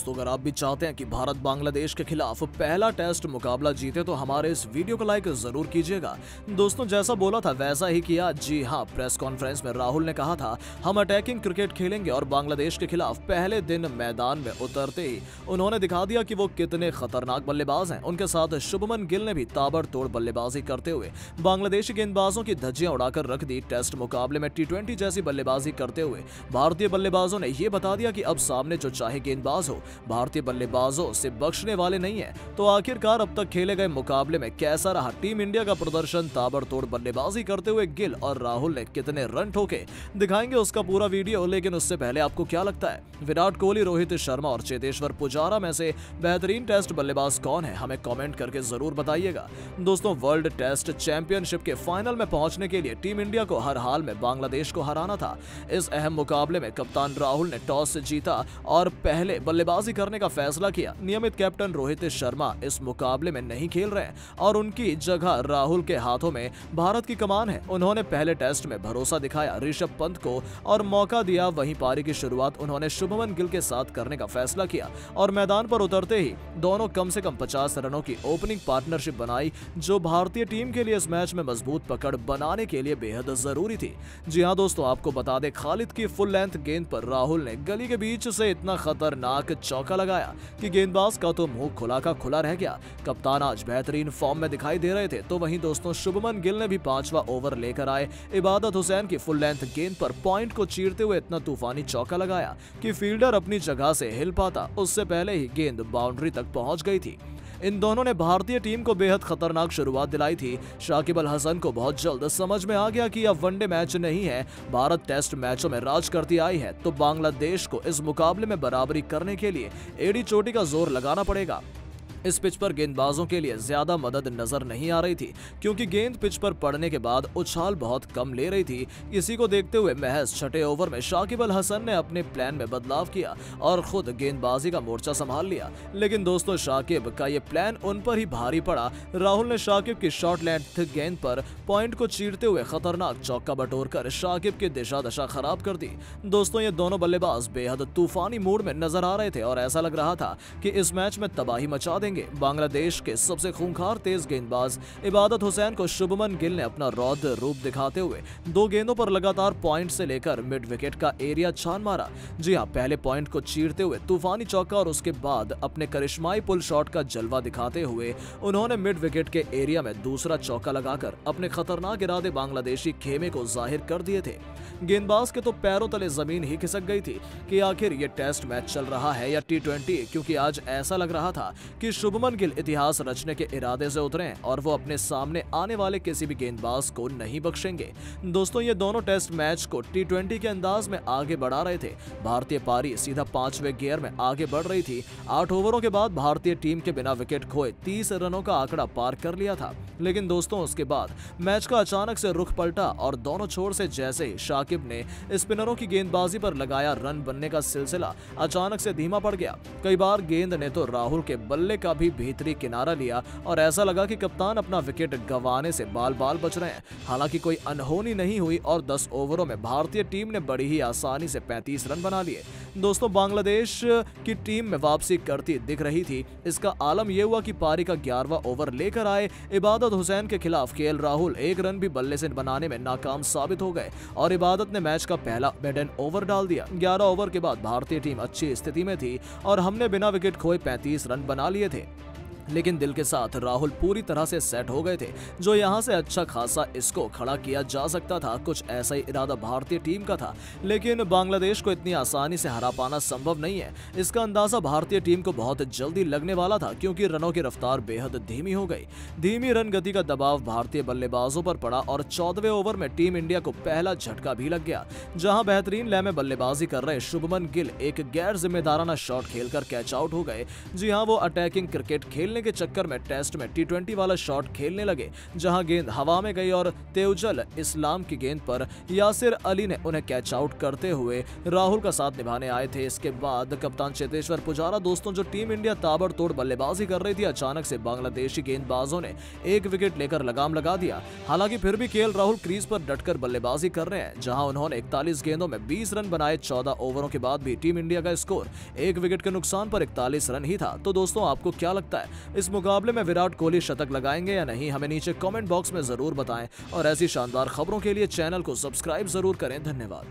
दोस्तों, अगर आप भी चाहते हैं कि भारत बांग्लादेश के खिलाफ पहला टेस्ट मुकाबला जीते तो हमारे इस वीडियो को लाइक जरूर कीजिएगा। दोस्तों, जैसा बोला था वैसा ही किया। जी हां, प्रेस कॉन्फ्रेंस में राहुल ने कहा था हम अटैकिंग क्रिकेट खेलेंगे और बांग्लादेश के खिलाफ पहले दिन मैदान में उतरते ही उन्होंने दिखा दिया कि वो कितने खतरनाक बल्लेबाज हैं। उनके साथ शुभमन गिल ने भी ताबड़तोड़ बल्लेबाजी करते हुए बांग्लादेशी गेंदबाजों की धज्जियां उड़ाकर रख दी। टेस्ट मुकाबले में टी20 जैसी बल्लेबाजी करते हुए भारतीय बल्लेबाजों ने यह बता दिया कि अब सामने जो चाहे गेंदबाज हो, भारतीय बल्लेबाजों से बख्शने वाले नहीं है। तो आखिरकार अब तक खेले गए मुकाबले में कैसा रहा टीम इंडिया का प्रदर्शन? ताबड़तोड़ बल्लेबाजी करते हुए गिल और राहुल ने कितने रन ठोके, दिखाएंगे उसका पूरा वीडियो। लेकिन उससे पहले आपको क्या लगता है, विराट कोहली, रोहित शर्मा और चेतेश्वर पुजारा में से बेहतरीन टेस्ट बल्लेबाज कौन है? हमें कमेंट करके जरूर बताइएगा। दोस्तों, वर्ल्ड टेस्ट चैंपियनशिप के फाइनल में पहुंचने के लिए टीम इंडिया को हर हाल में बांग्लादेश को हराना था। इस अहम मुकाबले में कप्तान राहुल ने टॉस जीता और पहले बल्लेबाजी करने का फैसला किया। नियमित कैप्टन रोहित शर्मा इस मुकाबले में नहीं खेल रहे और उनकी जगह राहुल के हाथों में भारत की कमान है। उन्होंने पहले टेस्ट में भरोसा दिखाया ऋषभ पंत को और मौका दिया। वहीं पारी की शुरुआत उन्होंने शुभमन गिल के साथ करने का फैसला किया और मैदान पर उतरते ही दोनों कम से कम 50 रनों की ओपनिंग पार्टनरशिप बनाई, जो भारतीय टीम के लिए इस मैच में मजबूत पकड़ बनाने के लिए बेहद जरूरी थी। जी हां दोस्तों, आपको बता दें खालिद की फुल लेंथ गेंद पर राहुल ने गली के बीच से इतना खतरनाक चौका लगाया कि गेंदबाज का तो मुंह खुला का खुला रह गया। कप्तान आज बेहतरीन फॉर्म में दिखाई दे रहे थे। तो वहीं दोस्तों, शुभमन गिल ने भी 5वां ओवर लेकर आए इबादत हुसैन की फुल लेंथ गेंद पर पॉइंट को चीरते हुए इतना तूफानी चौका लगाया कि फील्डर अपनी जगह से हिल पाता उससे पहले ही गेंद बाउंड्री तक पहुंच गई थी। इन दोनों ने भारतीय टीम को बेहद खतरनाक शुरुआत दिलाई थी। शाकिब अल हसन को बहुत जल्द समझ में आ गया कि यह वनडे मैच नहीं है, भारत टेस्ट मैचों में राज करती आई है। तो बांग्लादेश को इस मुकाबले में बराबरी करने के लिए एड़ी चोटी का जोर लगाना पड़ेगा। इस पिच पर गेंदबाजों के लिए ज्यादा मदद नजर नहीं आ रही थी, क्योंकि गेंद पिच पर पड़ने के बाद उछाल बहुत कम ले रही थी। इसी को देखते हुए महज 6ठे ओवर में शाकिब अल हसन ने अपने प्लान में बदलाव किया और खुद गेंदबाजी का मोर्चा संभाल लिया। लेकिन दोस्तों, शाकिब का ये प्लान उन पर ही भारी पड़ा। राहुल ने शाकिब की शॉर्ट लेंथ गेंद पर पॉइंट को चीरते हुए खतरनाक चौका बटोरकर शाकिब की दिशा दशा खराब कर दी। दोस्तों, ये दोनों बल्लेबाज बेहद तूफानी मूड में नजर आ रहे थे और ऐसा लग रहा था कि इस मैच में तबाही मचा देंगे। बांग्लादेश के सबसे खूंखार तेज गेंदबाज इबादत हुसैन को शुभमन गिल ने अपना रौद्र रूप दिखाते हुए 2 गेंदों पर लगातार पॉइंट से लेकर मिड विकेट का एरिया छान मारा। जी हां, पहले पॉइंट को चीरते हुए तूफानी चौका और उसके बाद अपने करिश्माई पुल शॉट का जलवा दिखाते हुए उन्होंने मिड विकेट के एरिया में दूसरा चौका लगाकर अपने खतरनाक इरादे बांग्लादेशी खेमे को जाहिर कर दिए थे। गेंदबाज के तो पैरों तले जमीन ही खिसक गई थी कि आखिर ये टेस्ट मैच चल रहा है या टी20, क्योंकि आज ऐसा लग रहा था कि शुभमन गिल इतिहास रचने के इरादे से उतरे हैं और वो अपने सामने आने वाले किसी भी गेंदबाज को नहीं बख्शेंगे। दोस्तों, ये दोनों टेस्ट मैच को टी20 के अंदाज में आगे बढ़ा रहे थे। भारतीय पारी सीधा 5वें गियर में आगे बढ़ रही थी। 8 ओवरों के बाद भारतीय टीम के बिना विकेट खोए 30 रनों का आंकड़ा पार कर लिया था। लेकिन दोस्तों, उसके बाद मैच का अचानक से रुख पलटा और दोनों छोर से जैसे ही शाकिब ने स्पिनरों की गेंदबाजी पर लगाया रन बनने का सिलसिला अचानक से धीमा पड़ गया। कई बार गेंद ने तो राहुल के बल्ले का भी भीतरी किनारा लिया और ऐसा लगा कि कप्तान अपना विकेट गंवाने से बाल बाल बच रहे हैं। हालांकि कोई अनहोनी नहीं हुई और 10 ओवरों में भारतीय टीम ने बड़ी ही आसानी से 35 रन बना लिए। दोस्तों, बांग्लादेश की टीम में वापसी करती दिख रही थी। इसका आलम यह हुआ कि पारी का 11वां ओवर लेकर आए इबादत हुसैन के खिलाफ केएल राहुल 1 रन भी बल्ले से बनाने में नाकाम साबित हो गए और इबादत ने मैच का पहला मेडन ओवर डाल दिया। 11 ओवर के बाद भारतीय टीम अच्छी स्थिति में थी और हमने बिना विकेट खोए 35 रन बना लिए थे। लेकिन दिल के साथ राहुल पूरी तरह से सेट हो गए थे, जो यहां से अच्छा खासा इसको खड़ा किया जा सकता था। कुछ ऐसा ही इरादा भारतीय टीम का था, लेकिन बांग्लादेश को इतनी आसानी से हरा पाना संभव नहीं है। इसका अंदाजा भारतीय टीम को बहुत जल्दी लगने वाला था, क्योंकि रनों की रफ्तार बेहद धीमी हो गई। धीमी रन गति का दबाव भारतीय बल्लेबाजों पर पड़ा और 14वें ओवर में टीम इंडिया को पहला झटका भी लग गया, जहां बेहतरीन लय में बल्लेबाजी कर रहे शुभमन गिल एक गैर जिम्मेदाराना शॉट खेलकर कैच आउट हो गए। जी हां, वो अटैकिंग क्रिकेट खेल खेलने के चक्कर में टेस्ट में T20 वाला शॉट खेलने लगे, जहां गेंद हवा में गई और तेवजल इस्लाम की गेंद पर यासिर अली ने उन्हें कैच आउट करते हुए राहुल का साथ निभाने आए थे। इसके बाद कप्तान चेतेश्वर पुजारा दोस्तों, जो टीम इंडिया ताबड़तोड़ बल्लेबाजी कर रही थी, अचानक से बांग्लादेशी गेंदबाजों ने एक विकेट लेकर लगाम लगा दिया। हालांकि फिर भी केएल राहुल क्रीज पर डटकर बल्लेबाजी कर रहे हैं, जहां उन्होंने 41 गेंदों में 20 रन बनाए। 14 ओवरों के बाद भी टीम इंडिया का स्कोर एक विकेट के नुकसान पर 41 रन ही था। तो दोस्तों, आपको क्या लगता है, इस मुकाबले में विराट कोहली शतक लगाएंगे या नहीं? हमें नीचे कमेंट बॉक्स में जरूर बताएं और ऐसी शानदार खबरों के लिए चैनल को सब्सक्राइब जरूर करें। धन्यवाद।